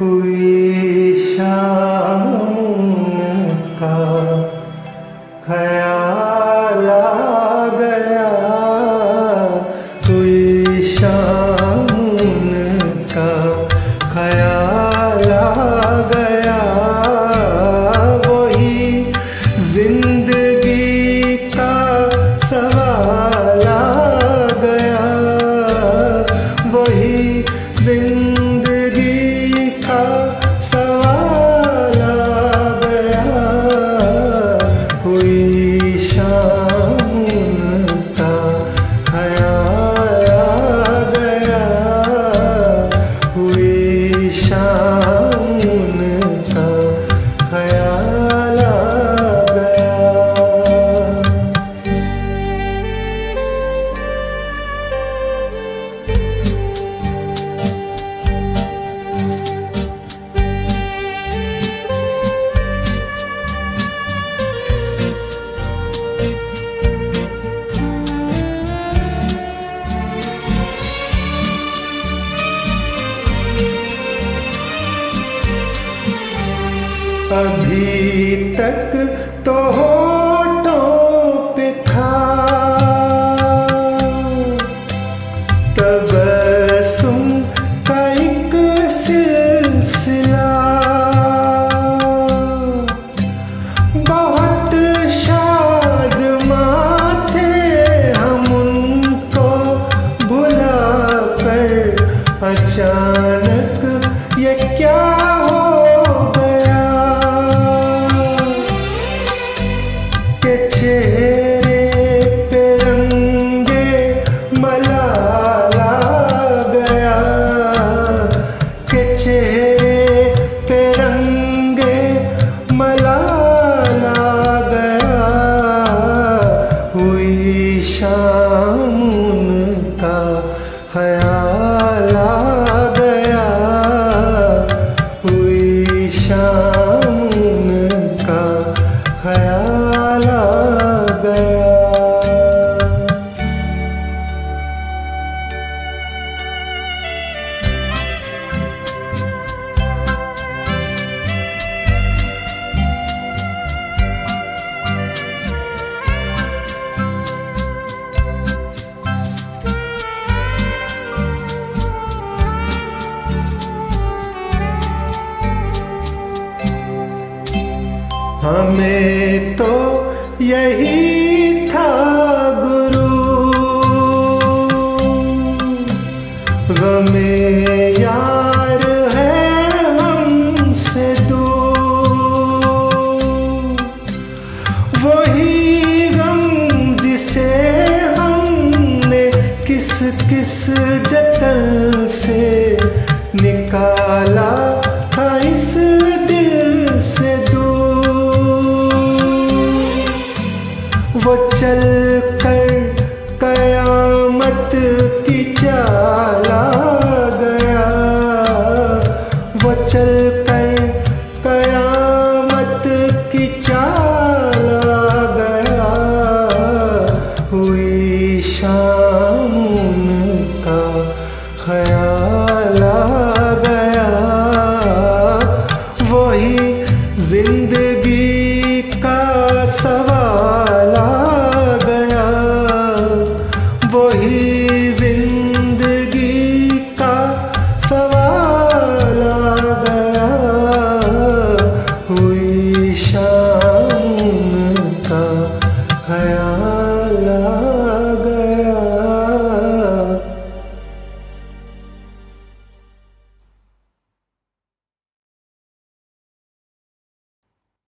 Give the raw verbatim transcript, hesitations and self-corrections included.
हुई शाम का ख्याल आ गया, हुई शाम का ख्याल आ गया, वही जिंदगी का सवाल आ गया, वही जिंदगी का सवाल आ गया, हुई शाम का ख्याल आ गया, हुई शाम का ख्याल आ गया। अभी तक तो होठों पे था तबस्सुम का एक सिलसिला, बहुत शादमां थे हम उनको भुला कर, अचानक ये क्या हो चेहरे पे रंगे मलाल आ गया, के चेहरे पे रंगे मलाल आ गया, हुई शाम का ख्याल आ गया, हुई शाम का ख्याल आ गया। हमें तो यही था गुरु, गमे यार है हमसे दूर, वही गम जिसे हमने किस किस जतन से निकाला था इस दिल से दूर, वो चल कर कयामत की चाल आ गया, वो चल कर कयामत की चाल आ गया, हुई शाम का ख्याल आ गया, वही जिंदगी का सवाल आ गया, वही जिंदगी का सवाल आ गया, हुई शाम का ख्याल